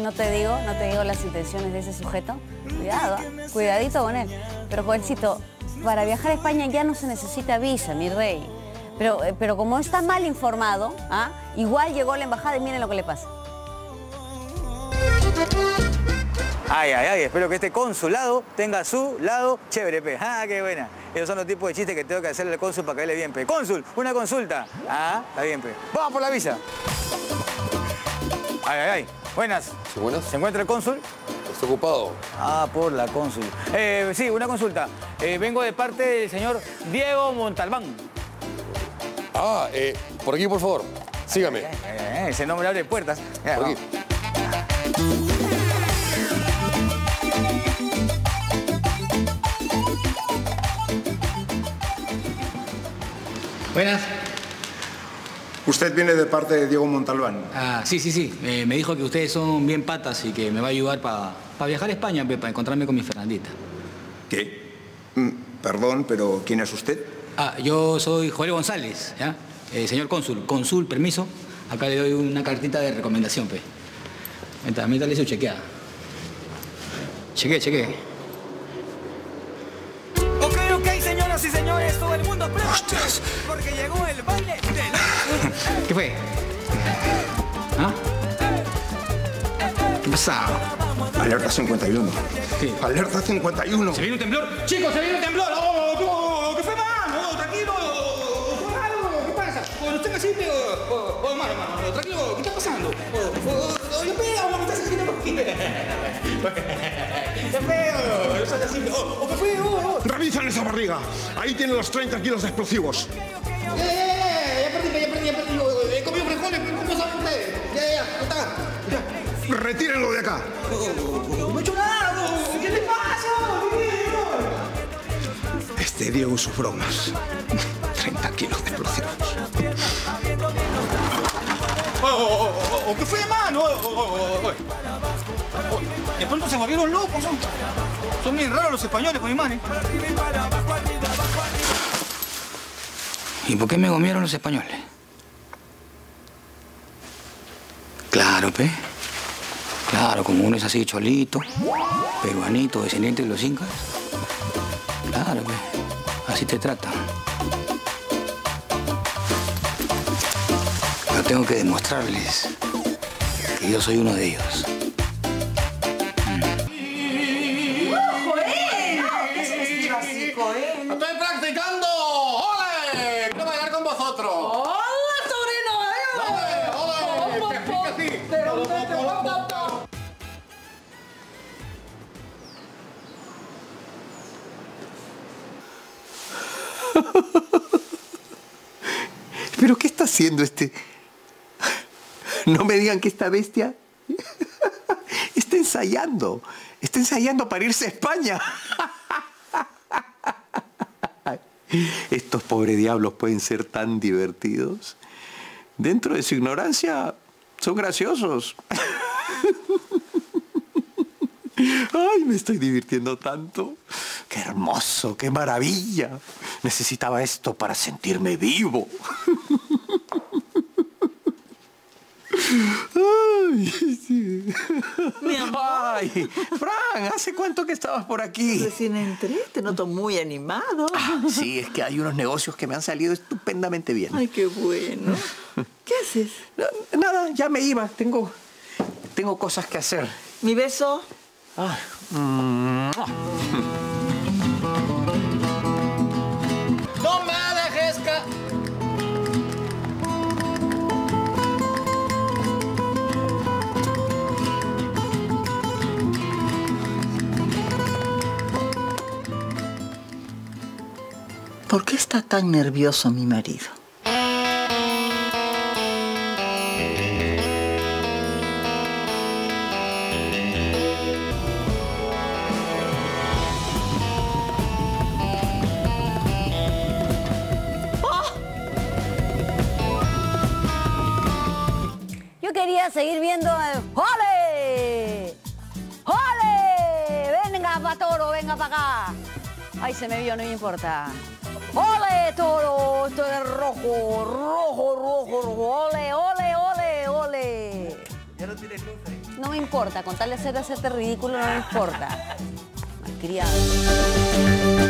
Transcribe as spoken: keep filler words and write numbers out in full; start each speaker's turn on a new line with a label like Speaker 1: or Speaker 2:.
Speaker 1: no te digo, no te digo las intenciones de ese sujeto. Cuidado, ¿eh? Cuidadito con él. Pero, jovencito, para viajar a España ya no se necesita visa, mi rey. Pero, pero como está mal informado, ¿ah? Igual llegó a la embajada y miren lo que le pasa.
Speaker 2: Ay, ay, ay, espero que este consulado tenga su lado chévere, pe. Ah, qué buena. Esos son los tipos de chistes que tengo que hacerle al cónsul para caerle bien, pe. Cónsul, una consulta. Ah, está bien, pe. Vamos por la visa. Ay, ay, ay. Buenas.
Speaker 3: ¿Sí, buenas?
Speaker 2: ¿Se encuentra el cónsul?
Speaker 3: Está ocupado.
Speaker 2: Ah, por la cónsul. Eh, sí, una consulta. Eh, vengo de parte del señor Diego Montalbán.
Speaker 3: Ah, eh, por aquí, por favor. Sígame.
Speaker 2: Eh, eh, ese nombre abre puertas. Ya,
Speaker 3: por aquí.
Speaker 4: Buenas.
Speaker 5: Usted viene de parte de Diego Montalbán.
Speaker 4: Ah, sí, sí, sí. Eh, me dijo que ustedes son bien patas y que me va a ayudar para pa viajar a España, para encontrarme con mi Fernandita.
Speaker 5: ¿Qué? Mm, perdón, pero ¿quién es usted?
Speaker 4: Ah, yo soy Joel González, ¿ya? Eh, señor cónsul, cónsul, permiso. Acá le doy una cartita de recomendación, pe. Mientras, mientras le hizo chequeada. Chequeé, chequeé.
Speaker 6: Ok, ok, señoras y señores, todo el mundo prepárate, porque llegó el baile de la...
Speaker 4: ¿Qué fue? ¿Ah? ¿Qué pasa?
Speaker 5: Alerta cincuenta y uno.
Speaker 4: ¿Qué?
Speaker 5: Alerta cincuenta y uno.
Speaker 4: ¿Se viene un temblor? ¡Chicos, se viene un temblor! ¡Oh, oh, ¿qué fue, mano? Tranquilo. ¿Qué pasa? Oh, no estén así, pero... Oh, oh, mano, mano, tranquilo. ¿Qué está pasando? Oh, oh, oh, yo pego, ¿qué estás haciendo por aquí? ¡Qué feo! No estás así, oh, oh, qué feo, oh.
Speaker 5: Revisan esa barriga. Ahí tienen los treinta kilos de explosivos.
Speaker 4: Ya, ya, ya, ya perdí, ya perdí, ya perdí. He comido frijoles, pero ¿cómo saben ustedes? Ya, ya, ya, está. Ya.
Speaker 5: Retírenlo de acá.
Speaker 4: No he hecho nada, ¿qué le pasa?
Speaker 5: Este Diego y sus bromas. treinta kilos de explosivos.
Speaker 4: Oh, oh, oh, oh, ¿qué fue, mano? Oh, oh, oh, oh. Oh, de pronto se volvieron locos, son, son bien raros los españoles con imanes. ¿Y por qué me comieron los españoles? Claro, pe. Claro, como uno es así cholito, peruanito, descendiente de los incas. Claro, pe. Así te tratan. Pero tengo que demostrarles que yo soy uno de ellos.
Speaker 3: ¡Estoy practicando! ¡Ole! ¡Quiero bailar con vosotros!
Speaker 6: ¡Hola, sobrino!
Speaker 3: ¡Ole! ¡Ole! ¡Que explica así!
Speaker 6: ¿De dónde te vas?
Speaker 7: ¿Pero qué está haciendo este? No me digan que esta bestia está ensayando. Está ensayando para irse a España. Estos pobres diablos pueden ser tan divertidos. Dentro de su ignorancia, son graciosos. Ay, me estoy divirtiendo tanto. ¡Qué hermoso! ¡Qué maravilla! Necesitaba esto para sentirme vivo. Ay, sí.
Speaker 8: Mi amor.
Speaker 7: Ay, Fran, ¿hace cuánto que estabas por aquí?
Speaker 8: Recién entré, te noto muy animado.
Speaker 7: Ah, sí, es que hay unos negocios que me han salido estupendamente bien.
Speaker 8: Ay, qué bueno. ¿Qué haces?
Speaker 7: No, nada, ya me iba. Tengo, tengo cosas que hacer.
Speaker 8: ¿Mi beso?
Speaker 7: Ah, mm,
Speaker 4: ¡No me dejes ca...
Speaker 8: ¿Por qué está tan nervioso mi marido?
Speaker 1: Yo quería seguir viendo el... ¡Ole! ¡Ole! Venga, pa' toro, venga para acá. Ay, se me vio, no me importa. ¡Ole, toro! Esto es rojo, rojo, rojo, rojo. ¡Ole, ole, ole, ole!
Speaker 2: Ya no tienes luz ahí.
Speaker 1: No me importa, con tal de hacer hacerte ridículo no me importa. Malcriado.